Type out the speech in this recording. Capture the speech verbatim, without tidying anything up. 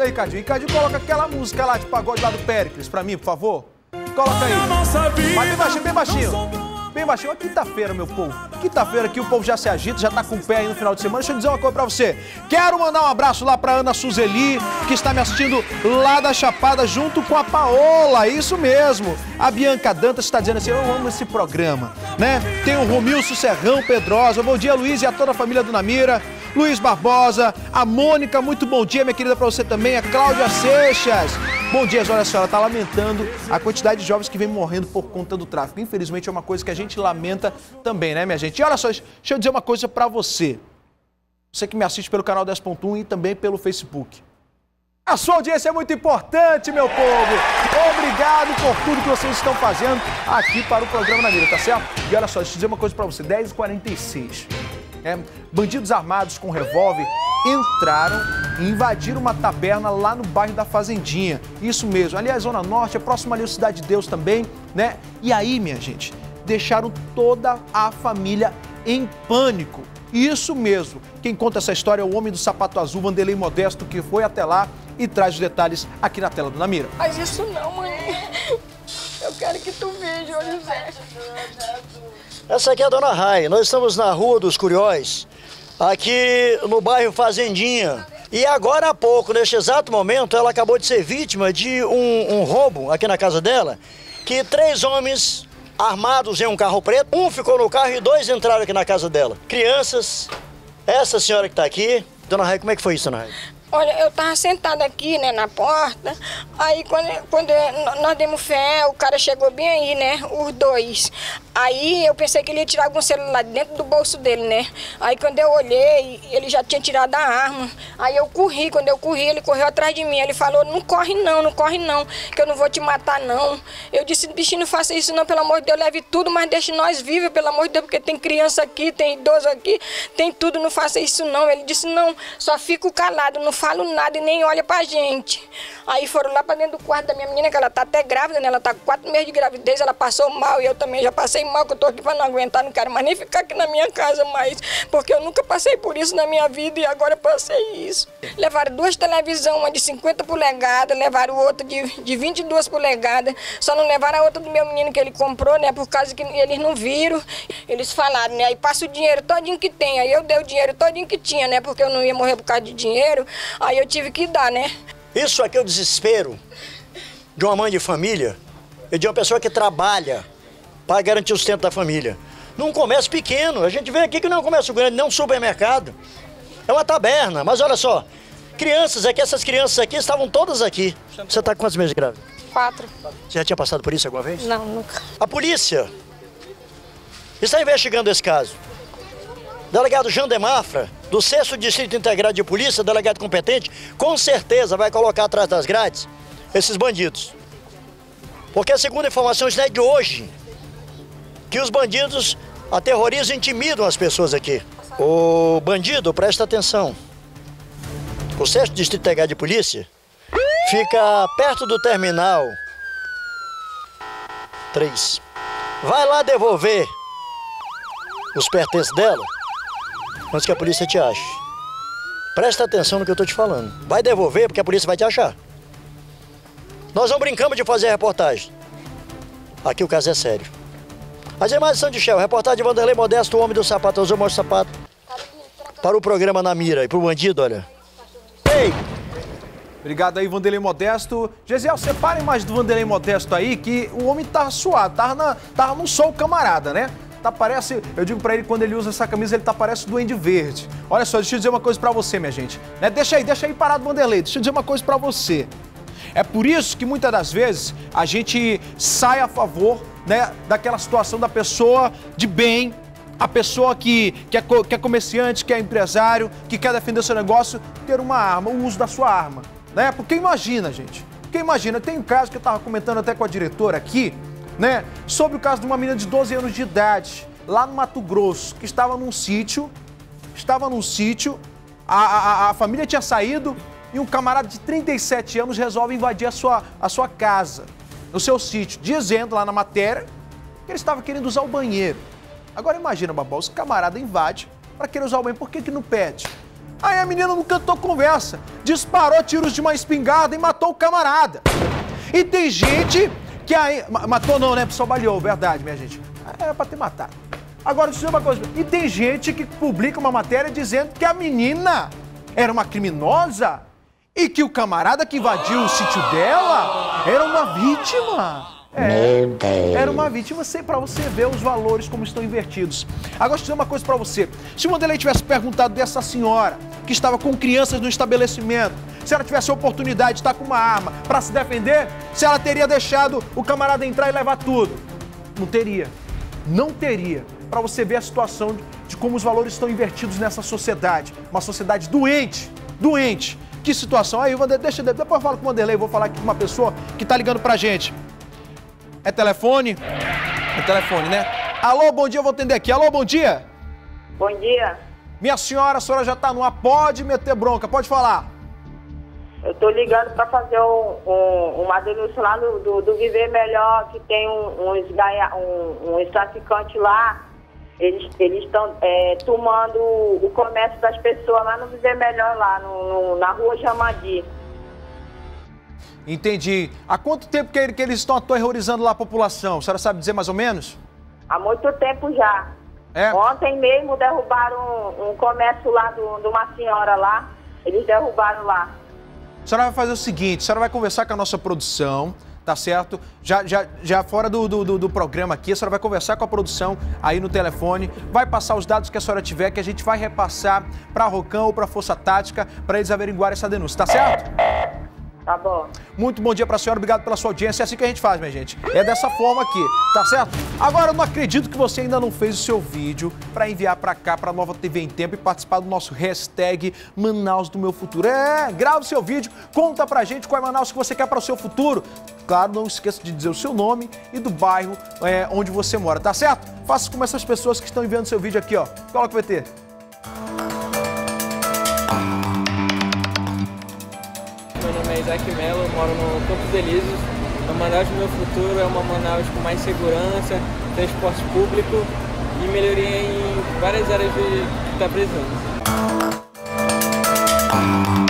Cadê, Ricardinho? Ricardinho, coloca aquela música lá de pagode lá do Péricles pra mim, por favor. Coloca aí. Mas bem baixinho, bem baixinho. Bem baixinho. É quinta-feira, meu povo. Quinta-feira aqui o povo já se agita, já tá com o pé aí no final de semana. Deixa eu dizer uma coisa pra você. Quero mandar um abraço lá pra Ana Suzeli, que está me assistindo lá da Chapada, junto com a Paola. Isso mesmo. A Bianca Dantas está dizendo assim, eu amo esse programa, né? Tem o Romilson Serrão Pedrosa. Bom dia, Luiz, e a toda a família do Namira. Luiz Barbosa, a Mônica, muito bom dia, minha querida, pra você também. A Cláudia Seixas. Bom dia, olha, a senhora está lamentando a quantidade de jovens que vem morrendo por conta do tráfico. Infelizmente é uma coisa que a gente lamenta também, né, minha gente? E olha só, deixa eu dizer uma coisa para você. Você que me assiste pelo canal dez ponto um e também pelo Facebook. A sua audiência é muito importante, meu povo. Obrigado por tudo que vocês estão fazendo aqui para o programa Na Mira, tá certo? E olha só, deixa eu dizer uma coisa para você. dez e quarenta e seis. É, bandidos armados com revólver entraram e invadiram uma taberna lá no bairro da Fazendinha. Isso mesmo, ali é a Zona Norte, é próximo ali a Cidade de Deus também, né? E aí, minha gente, deixaram toda a família em pânico. Isso mesmo, quem conta essa história é o homem do sapato azul, Vanderlei Modesto, que foi até lá e traz os detalhes aqui na tela do Namira. Faz isso não, mãe. Eu quero que tu veja, olha o Zé. Essa aqui é a Dona Rai. Nós estamos na Rua dos Curióis, aqui no bairro Fazendinha. E agora há pouco, neste exato momento, ela acabou de ser vítima de um, um roubo aqui na casa dela, que três homens armados em um carro preto, um ficou no carro e dois entraram aqui na casa dela. Crianças, essa senhora que está aqui. Dona Rai, como é que foi isso, Dona Rai? Olha, eu tava sentada aqui, né, na porta, aí quando, quando nós demos fé, o cara chegou bem aí, né, os dois. Aí eu pensei que ele ia tirar algum celular dentro do bolso dele, né. Aí quando eu olhei, ele já tinha tirado a arma. Aí eu corri, quando eu corri, ele correu atrás de mim. Ele falou, não corre não, não corre não, que eu não vou te matar não. Eu disse, bichinho, não faça isso não, pelo amor de Deus, leve tudo, mas deixe nós vivos, pelo amor de Deus, porque tem criança aqui, tem idoso aqui, tem tudo, não faça isso não. Ele disse, não, só fico calado, não falo nada e nem olha pra gente. Aí foram lá pra dentro do quarto da minha menina, que ela tá até grávida, né? Ela tá com quatro meses de gravidez, ela passou mal e eu também já passei mal, que eu tô aqui pra não aguentar, não quero mais nem ficar aqui na minha casa mais, porque eu nunca passei por isso na minha vida e agora passei isso. Levaram duas televisões, uma de cinquenta polegadas, levaram outra de, de vinte e duas polegadas, só não levaram a outra do meu menino que ele comprou, né? Por causa que eles não viram. Eles falaram, né? Aí passa o dinheiro todinho que tem, aí eu dei o dinheiro todinho que tinha, né? Porque eu não ia morrer por causa de dinheiro, aí eu tive que dar, né? Isso aqui é o desespero de uma mãe de família e de uma pessoa que trabalha para garantir o sustento da família. Num comércio pequeno, a gente vê aqui que não é um comércio grande, não é um supermercado, é uma taberna. Mas olha só, crianças aqui, essas crianças aqui estavam todas aqui. Você está com quantos meses de grávida? Quatro. Você já tinha passado por isso alguma vez? Não, nunca. A polícia está investigando esse caso. Delegado Jean de Mafra, do sexto Distrito Integrado de Polícia, delegado competente, com certeza vai colocar atrás das grades esses bandidos. Porque, segundo informações né, de hoje, que os bandidos aterrorizam e intimidam as pessoas aqui. O bandido, presta atenção, o sexto Distrito Integrado de Polícia fica perto do terminal três. Vai lá devolver os pertences dela antes que a polícia te ache. Presta atenção no que eu tô te falando. Vai devolver porque a polícia vai te achar. Nós não brincamos de fazer a reportagem. Aqui o caso é sério. As imagens são de Shell. Reportagem de Vanderlei Modesto, o homem do sapato azul, mostra o sapato. Para o programa Na Mira. E pro bandido, olha. Ei! Obrigado aí, Vanderlei Modesto. Gesiel, separa a imagem do Vanderlei Modesto aí, que o homem tava suado, tava, na, tava no sol camarada, né? Tá, parece, eu digo pra ele, quando ele usa essa camisa, ele tá parece o Duende Verde. Olha só, deixa eu dizer uma coisa pra você, minha gente. Né? Deixa aí, deixa aí parado, Vanderlei. Deixa eu dizer uma coisa pra você. É por isso que muitas das vezes a gente sai a favor, né, daquela situação da pessoa de bem, a pessoa que, que, é, que é comerciante, que é empresário, que quer defender seu negócio, ter uma arma, o uso da sua arma. Né? Porque imagina, gente, porque imagina, tem um caso que eu tava comentando até com a diretora aqui, né, sobre o caso de uma menina de doze anos de idade, lá no Mato Grosso, que estava num sítio, estava num sítio, a, a, a família tinha saído e um camarada de trinta e sete anos resolve invadir a sua, a sua casa, no seu sítio, dizendo lá na matéria que ele estava querendo usar o banheiro. Agora imagina, Babá, esse camarada invade para querer usar o banheiro, por que que não pede? Aí a menina não cantou conversa, disparou tiros de uma espingarda e matou o camarada. E tem gente que aí... Matou não, né? Só baleou, verdade, minha gente. Era pra ter matado. Agora, deixa eu dizer uma coisa. E tem gente que publica uma matéria dizendo que a menina era uma criminosa e que o camarada que invadiu o sítio dela era uma vítima. É, era uma vítima, para você ver os valores como estão invertidos. Agora, deixa eu dizer uma coisa para você. Se o Wanderlei tivesse perguntado dessa senhora que estava com crianças no estabelecimento, se ela tivesse a oportunidade de estar com uma arma para se defender, se ela teria deixado o camarada entrar e levar tudo. Não teria. Não teria. Para você ver a situação de, de como os valores estão invertidos nessa sociedade. Uma sociedade doente. Doente. Que situação. Aí, Wanderlei, deixa, depois eu falo com o Wanderlei, vou falar aqui com uma pessoa que está ligando pra gente. É telefone? É telefone, né? Alô, bom dia, eu vou atender aqui. Alô, bom dia. Bom dia. Minha senhora, a senhora já tá no ar, pode meter bronca, pode falar. Eu tô ligando para fazer um, um, uma denúncia lá no, do, do Viver Melhor, que tem um, uns, um, uns traficantes lá. Eles estão é, tomando o comércio das pessoas lá no Viver Melhor, lá no, no, na rua Jamadi. Entendi. Há quanto tempo que, ele, que eles estão aterrorizando lá a população? A senhora sabe dizer mais ou menos? Há muito tempo já. É? Ontem mesmo derrubaram um, um comércio lá do, de uma senhora lá. Eles derrubaram lá. A senhora vai fazer o seguinte, a senhora vai conversar com a nossa produção, tá certo? Já, já, já fora do, do, do programa aqui, a senhora vai conversar com a produção aí no telefone, vai passar os dados que a senhora tiver, que a gente vai repassar para a Rocam ou para a Força Tática, para eles averiguarem essa denúncia, tá certo? Tá bom. Muito bom dia pra senhora, obrigado pela sua audiência. É assim que a gente faz, minha gente. É dessa forma aqui, tá certo? Agora, eu não acredito que você ainda não fez o seu vídeo pra enviar pra cá, pra Nova T V em Tempo e participar do nosso hashtag Manaus do Meu Futuro. É, grava o seu vídeo, conta pra gente qual é Manaus que você quer para o seu futuro. Claro, não esqueça de dizer o seu nome e do bairro é, onde você mora, tá certo? Faça como essas pessoas que estão enviando seu vídeo aqui, ó. Coloca o V T. Meu nome é Isaac Mello, moro no Campos Elíseos. A Manaus do Meu Futuro é uma Manaus com mais segurança, transporte público e melhoria em várias áreas de que está precisando.